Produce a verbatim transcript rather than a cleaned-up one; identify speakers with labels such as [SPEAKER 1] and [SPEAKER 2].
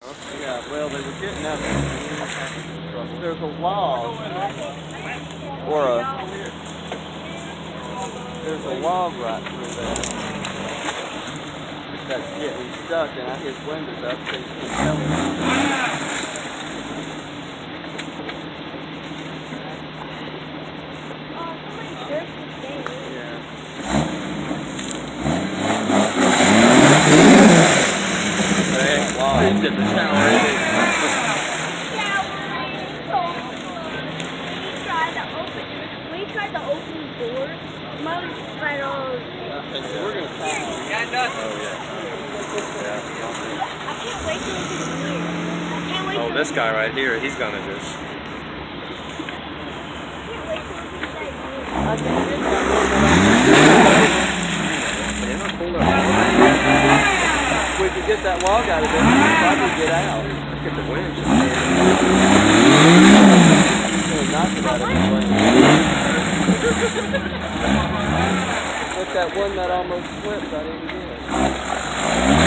[SPEAKER 1] Yeah, well, they were getting up. There's a log, or a, there's a log right through there that's getting stuck, and I his windows up so you can tell me. It's just a shower, isn't it?
[SPEAKER 2] We tried to open the door. Mom just right on.
[SPEAKER 1] Okay, so we're going to talk.
[SPEAKER 3] Got nothing.
[SPEAKER 1] Oh, yeah. Yeah.
[SPEAKER 2] I can't wait till it's here. I can't wait
[SPEAKER 3] Oh,
[SPEAKER 2] till
[SPEAKER 3] this guy right here, he's gonna just.
[SPEAKER 2] I can't wait till it's here.
[SPEAKER 1] I can get that one. If we could get that log out of there, we could probably get out.
[SPEAKER 3] Look at the wind.
[SPEAKER 1] Knock it out of the way. Look, that one that almost slipped, I didn't get it.